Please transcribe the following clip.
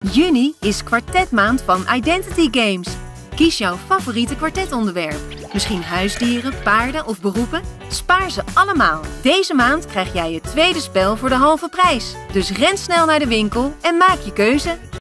Juni is kwartetmaand van Identity Games. Kies jouw favoriete kwartetonderwerp. Misschien huisdieren, paarden of beroepen? Spaar ze allemaal. Deze maand krijg jij het tweede spel voor de halve prijs. Dus ren snel naar de winkel en maak je keuze.